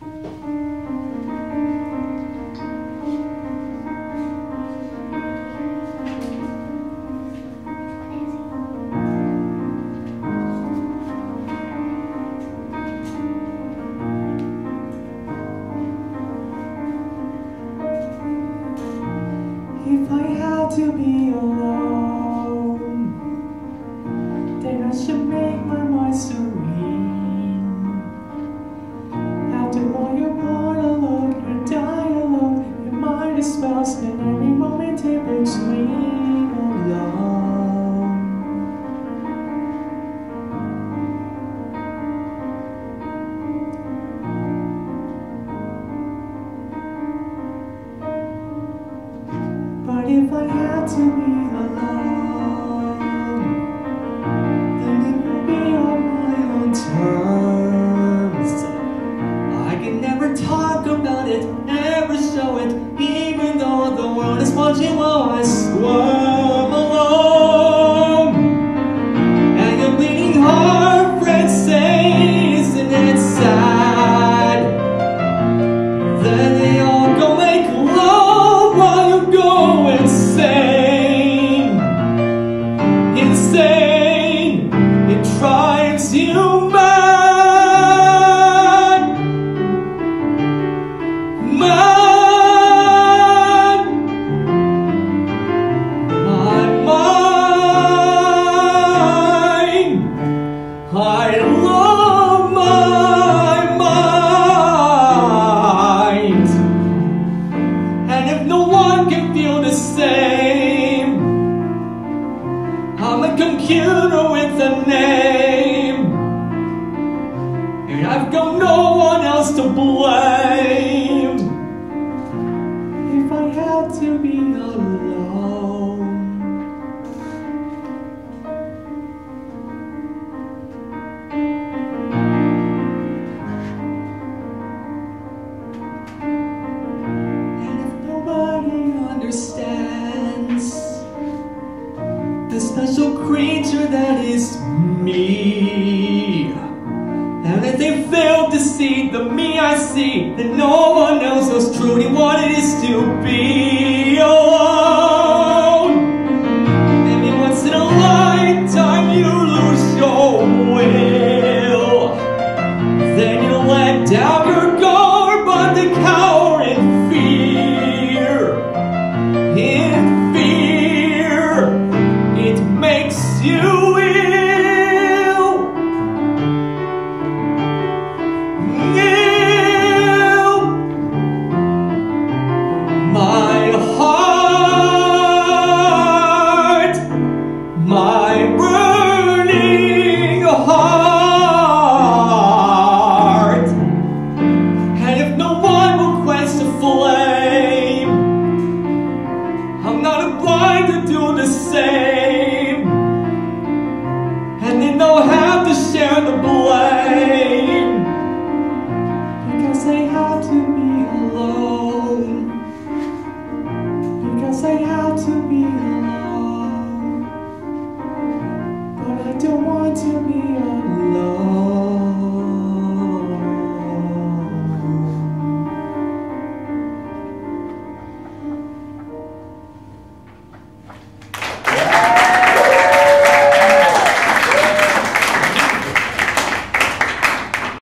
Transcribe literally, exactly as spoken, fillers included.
If I had to be alone, then I should make my mind serene. After all your monologue, your dialogue, your mind is well spent every moment in between alone. But if I had to be alone, then it would be on my own terms. I can never talk about it, never show it, even though the world is watching while I squirm alone. And your bleeding heart, friend, says, and it's sad. Then they all go make love while you go insane, insane. It drives you mad, mad. My mind, I love my mind. And if no one can feel the same, I'm a computer with a name, and I've got no one else to blame. If I had to be alone, and if nobody understands the special creature that is me, and if they fail to see the me I see, then no one else knows truly what it is to be.